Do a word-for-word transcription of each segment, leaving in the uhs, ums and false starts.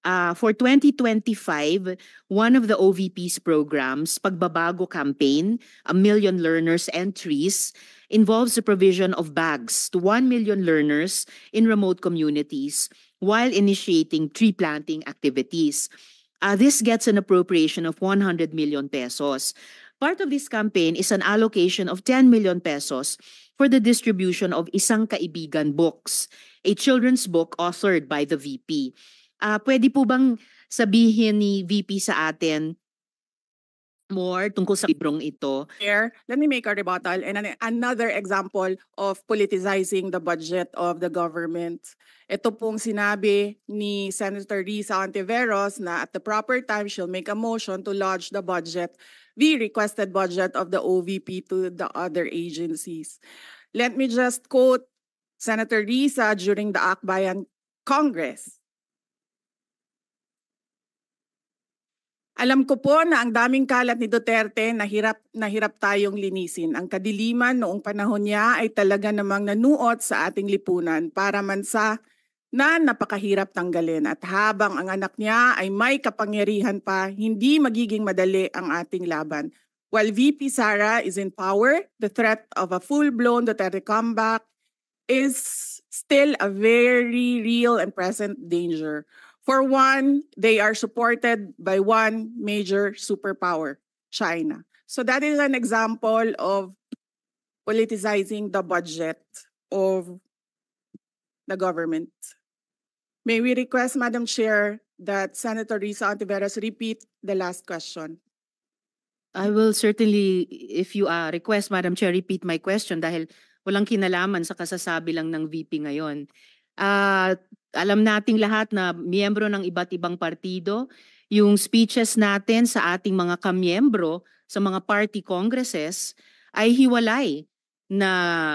Uh, for twenty twenty-five, one of the O V P's programs, Pagbabago Campaign, A Million Learners Entries, involves the provision of bags to one million learners in remote communities while initiating tree planting activities. Uh, this gets an appropriation of one hundred million pesos. Part of this campaign is an allocation of ten million pesos for the distribution of Isang Kaibigan books, a children's book authored by the V P. Uh, pwede po bang sabihin ni V P sa atin more tungkol sa librong ito? Chair, let me make a rebuttal and an- another example of politicizing the budget of the government. Ito pong sinabi ni Senator Risa Ontiveros na at the proper time she'll make a motion to lodge the budget, the requested budget of the O V P to the other agencies. Let me just quote Senator Risa during the Akbayan Congress. Alam ko po na ang daming kalat ni Duterte na hirap, na hirap tayong linisin. Ang kadiliman noong panahon niya ay talaga namang nanuot sa ating lipunan para mansa na napakahirap tanggalin. At habang ang anak niya ay may kapangyarihan pa, hindi magiging madali ang ating laban. While V P Sara is in power, the threat of a full-blown Duterte comeback is still a very real and present danger. For one, they are supported by one major superpower, China. So that is an example of politicizing the budget of the government. May we request, Madam Chair, that Senator Risa Ontiveros repeat the last question. I will certainly, if you uh, request, Madam Chair, repeat my question dahil walang kinalaman sa kasasabi lang ng V P ngayon. Uh, alam nating lahat na miyembro ng iba't ibang partido, yung speeches natin sa ating mga kamiyembro sa mga party congresses ay hiwalay na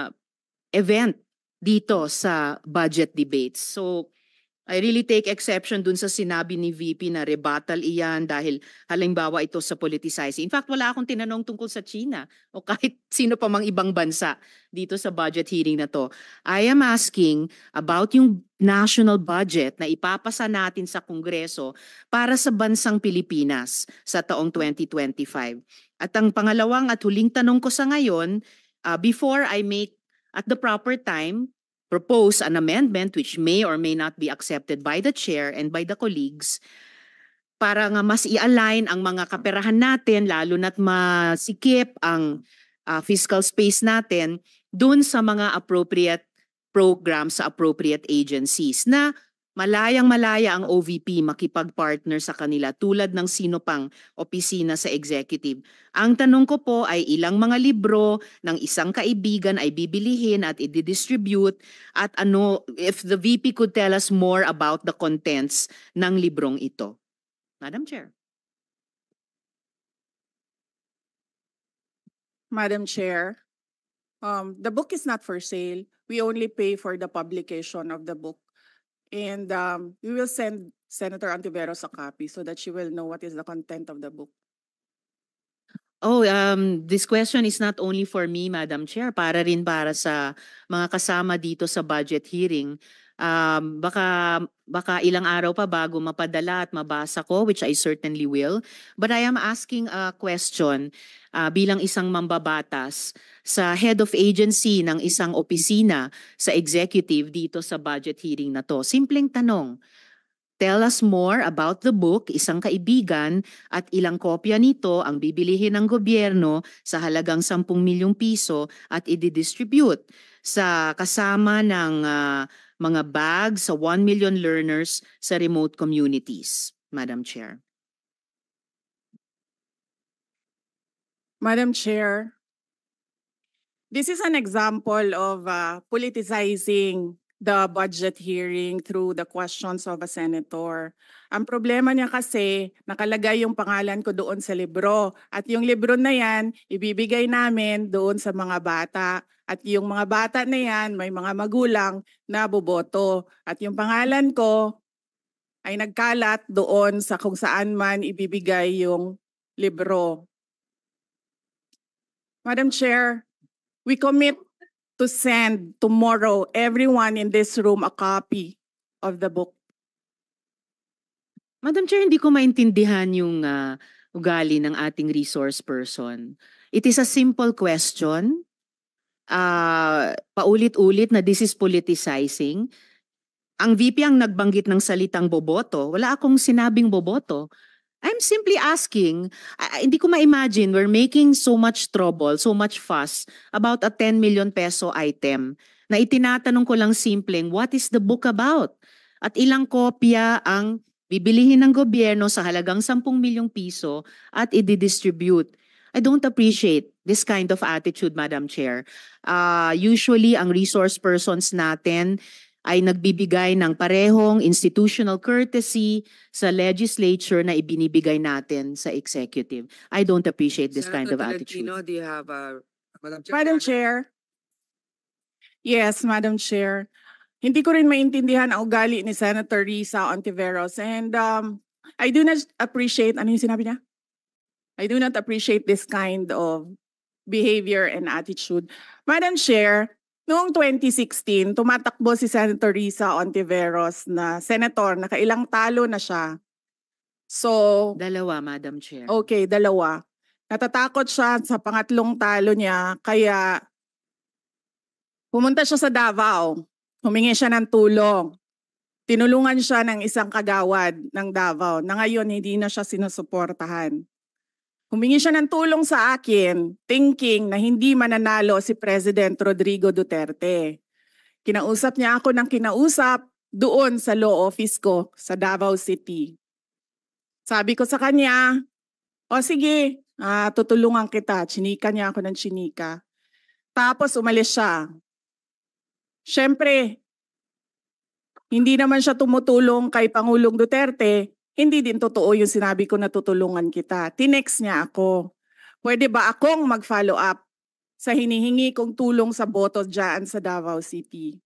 event dito sa budget debates. So I really take exception dun sa sinabi ni V P na rebuttal iyan dahil halimbawa ito sa politicizing. In fact, wala akong tinanong tungkol sa China o kahit sino pa mang ibang bansa dito sa budget hearing na to. I am asking about yung national budget na ipapasa natin sa Kongreso para sa bansang Pilipinas sa taong twenty twenty-five. At ang pangalawang at huling tanong ko sa ngayon, uh, before I make at the proper time propose an amendment which may or may not be accepted by the chair and by the colleagues para nga mas i-align ang mga kaperahan natin lalo na't masikip ang uh, fiscal space natin dun sa mga appropriate programs sa appropriate agencies na malayang malaya ang O V P makipag-partner sa kanila tulad ng sino pang opisina sa executive. Ang tanong ko po ay ilang mga libro ng isang kaibigan ay bibilihin at i-distribute at ano, if the V P could tell us more about the contents ng librong ito. Madam Chair. Madam Chair, um, the book is not for sale. We only pay for the publication of the book. And um, we will send Senator Ontiveros a copy so that she will know what is the content of the book. Oh, um, this question is not only for me, Madam Chair, para rin para sa mga kasama dito sa budget hearing. Um, baka, baka ilang araw pa bago mapadala at mabasa ko, which I certainly will. But I am asking a question uh, bilang isang mambabatas sa head of agency ng isang opisina sa executive dito sa budget hearing na to. Simpleng tanong. Tell us more about the book, Isang Kaibigan, at ilang kopya nito ang bibilihin ng gobyerno sa halagang sampung milyong piso at i-distribute sa kasama ng uh, mga bag sa one million learners sa remote communities. Madam Chair. Madam Chair, this is an example of uh, politicizing the budget hearing through the questions of a senator. Ang problema niya kasi, nakalagay yung pangalan ko doon sa libro. At yung libro na yan, ibibigay namin doon sa mga bata. At yung mga bata na yan, may mga magulang na boboto. At yung pangalan ko ay nagkalat doon sa kung saan man ibibigay yung libro. Madam Chair, we commit to send tomorrow everyone in this room a copy of the book. Madam Chair, hindi ko maintindihan yung ah, ugali ng ating resource person. It is a simple question. Ah, paulit-ulit na this is politicizing. Ang V P ang nagbanggit ng salitang boboto. Wala akong sinabing boboto. I'm simply asking, ah, hindi ko ma-imagine we're making so much trouble, so much fuss about a ten million peso item na itinatanong ko lang simpleng, what is the book about? At ilang kopya ang bibilihin ng gobyerno sa halagang ten milyong piso at i-distribute. I don't appreciate this kind of attitude, Madam Chair. Uh, usually, ang resource persons natin ay nagbibigay ng parehong institutional courtesy sa legislature na ibinibigay natin sa executive. I don't appreciate this kind Senator of attitude. Tolentino, do you have a Madam Chair? Madam Chair. Yes, Madam Chair. Hindi ko rin maintindihan ang ugali ni Senator Risa Ontiveros, and um, I do not appreciate, ano yung sinabi niya? I do not appreciate this kind of behavior and attitude. Madam Chair, noong twenty sixteen, tumatakbo si Senator Risa Ontiveros na senator, nakailang talo na siya. So, Dalawa, Madam Chair. okay, dalawa. Natatakot siya sa pangatlong talo niya, kaya pumunta siya sa Davao. Humingi siya ng tulong. Tinulungan siya ng isang kagawad ng Davao na ngayon hindi na siya sinusuportahan. Humingi siya ng tulong sa akin, thinking na hindi mananalo si President Rodrigo Duterte. Kinausap niya ako ng kinausap doon sa law office ko sa Davao City. Sabi ko sa kanya, o sige, ah, tutulungan kita. Chinika niya ako ng chinika. Tapos umalis siya. Siyempre, hindi naman siya tumutulong kay Pangulong Duterte. Hindi din totoo yung sinabi ko na tutulungan kita. Tinext niya ako. Pwede ba akong mag-follow up sa hinihingi kong tulong sa boto dyan sa Davao City?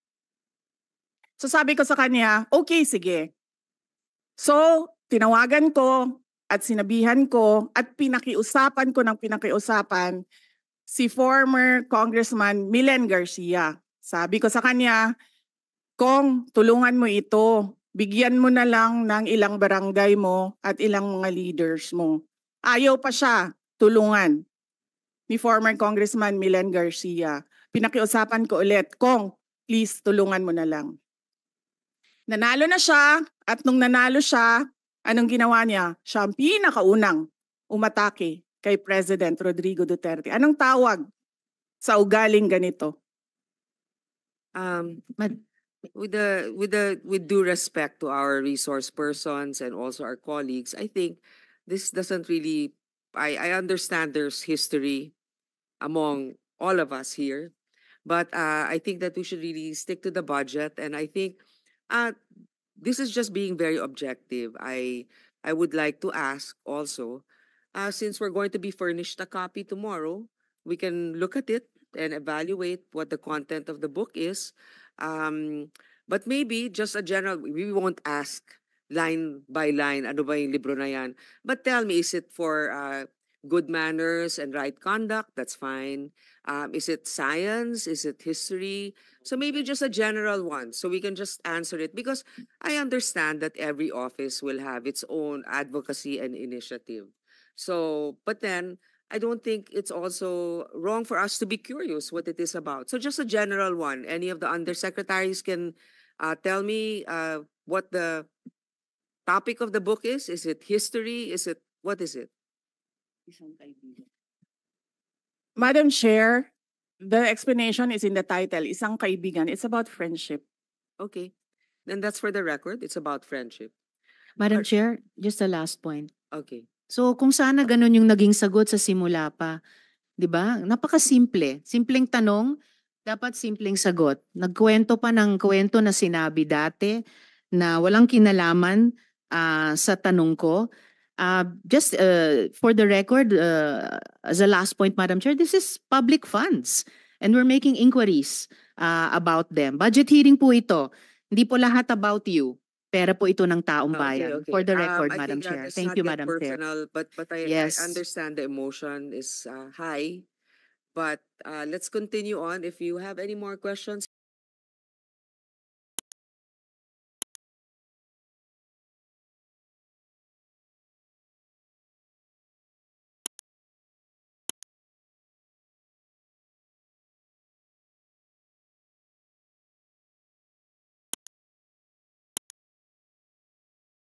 So sabi ko sa kanya, okay, sige. So, tinawagan ko at sinabihan ko at pinakiusapan ko ng pinakiusapan si former Congressman Milen Garcia. Sabi ko sa kanya, Kong, tulungan mo ito. Bigyan mo na lang ng ilang barangay mo at ilang mga leaders mo. Ayaw pa siya tulungan ni former Congressman Milen Garcia. Pinakiusapan ko ulit, Kong, please tulungan mo na lang. Nanalo na siya at nung nanalo siya, anong ginawa niya? Siya ang pinakaunang umatake kay President Rodrigo Duterte. Anong tawag sa ugaling ganito? Um, with the with the with due respect to our resource persons and also our colleagues, I think this doesn't really. I I understand there's history among all of us here, but uh, I think that we should really stick to the budget, and I think uh, this is just being very objective. I I would like to ask also, uh, since we're going to be furnished a copy tomorrow, we can look at it and evaluate what the content of the book is. Um, but maybe just a general, we won't ask line by line, ano ba yung libro na yan? But tell me, is it for uh, good manners and right conduct? That's fine. Um, is it science? Is it history? So maybe just a general one, so we can just answer it. Because I understand that every office will have its own advocacy and initiative. So, but then, I don't think it's also wrong for us to be curious what it is about. So just a general one. Any of the undersecretaries can uh, tell me uh, what the topic of the book is? Is it history? Is it, what is it? Madam Chair, the explanation is in the title, Isang Kaibigan. It's about friendship. Okay. Then that's for the record. It's about friendship. Madam Ar- Chair, just a last point. Okay. So kung sana ganun yung naging sagot sa simula pa, 'di ba? Napakasimple. Simpleng tanong, dapat simpleng sagot. Nagkwento pa ng kwento na sinabi dati na walang kinalaman ah, sa tanong ko. Uh, just uh, for the record, uh, as a last point, Madam Chair, this is public funds and we're making inquiries uh, about them. Budget hearing po ito. Hindi po lahat about you. Pera po ito ng taong Okay, bayan. okay. For the Um, record, I Madam think that Chair. let's Thank not you, get Madam Chair. personal, but but I, Yes. I understand the emotion is uh, high. But uh, let's continue on. If you have any more questions.